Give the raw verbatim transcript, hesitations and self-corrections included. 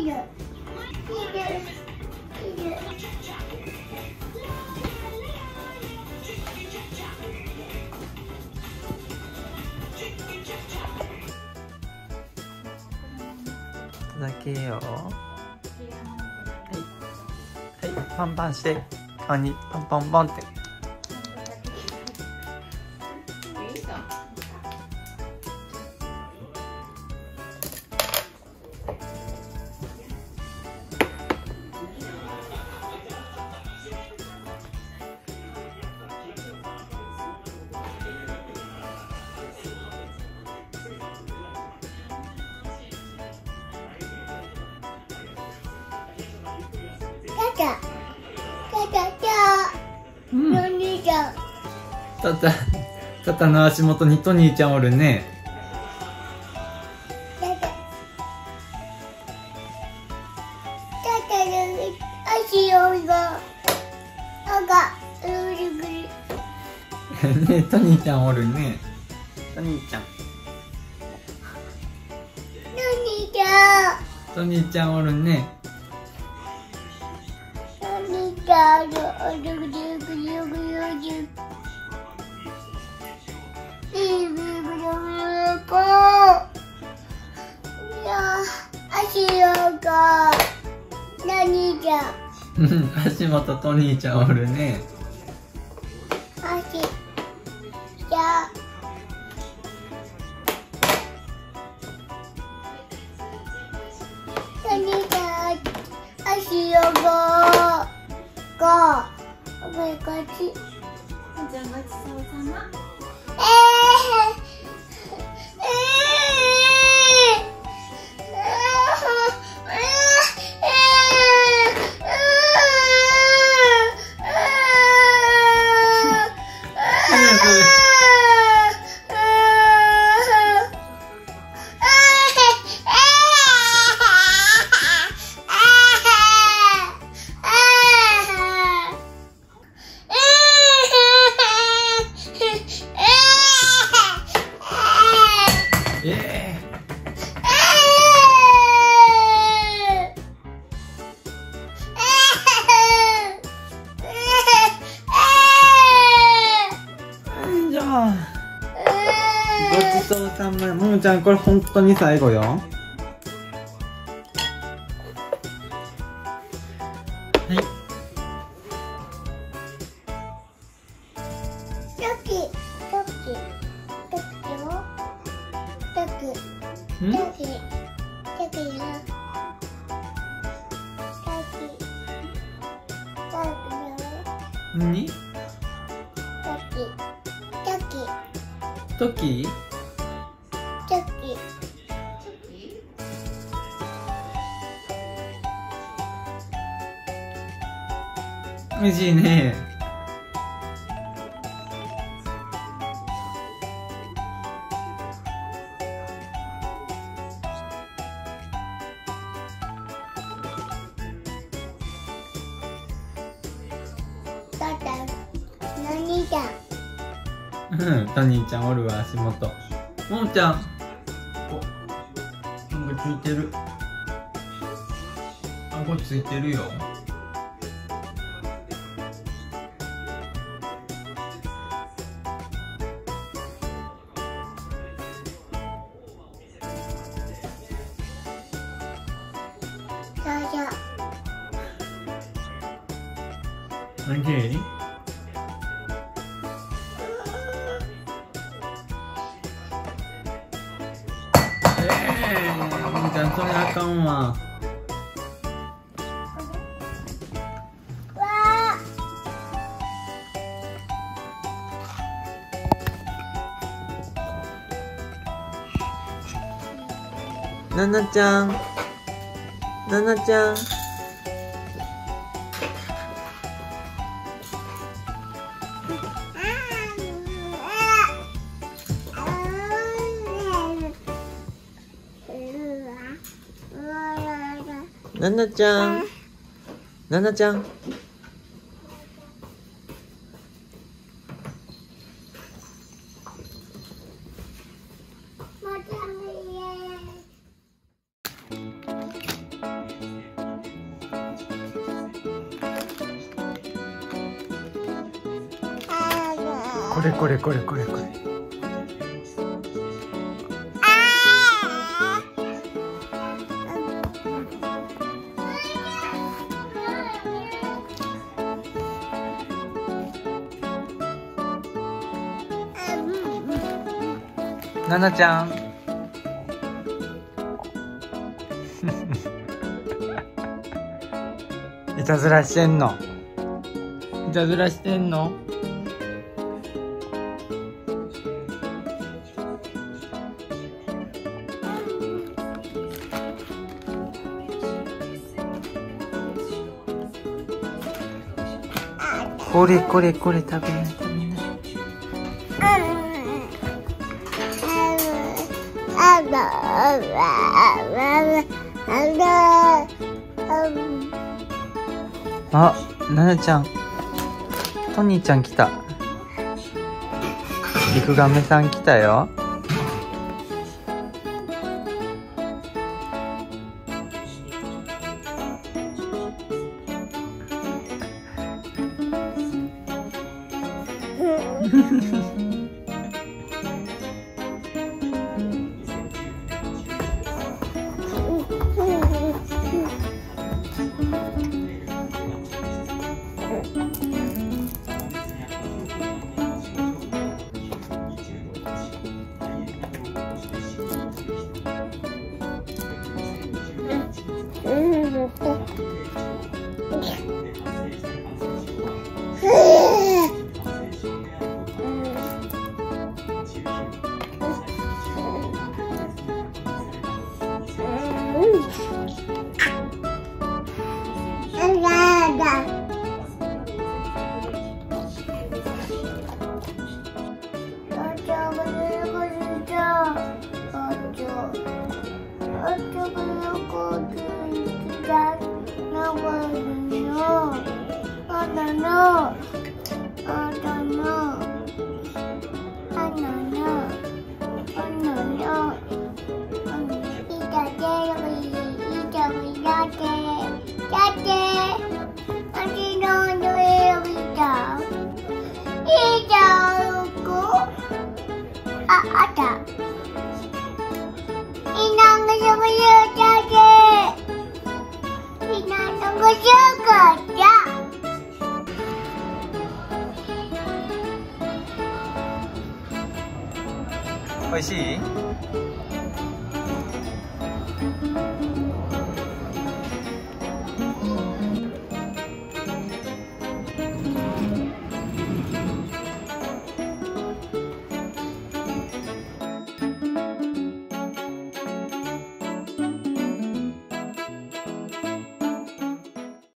だけよ。はい、はい、パンパンして顔にポンポンポンって。うん。タタ、タタの足元にトニーちゃんおるね。ね、トニーちゃんおるね。トニーちゃん。トニーちゃんおるね。足元トニーちゃんおるね。ごちそうさま。ももちゃん、これ本当に最後よ。はい。ん？に？トキ？おいしいね。うん、トニーちゃんおるわ、足元。ももちゃん。お、なんかついてる。あごついてるよ。おいしい？ももちゃん、それあかんわ。ななちゃん、ななちゃん。ななちゃん、ななちゃん。 これこれこれこれこれ。ななちゃん。いたずらしてんの。いたずらしてんの。これこれこれ食べない食べない。あ、ななちゃん、トニーちゃん来た。リクガメさん来たよ。おいしい？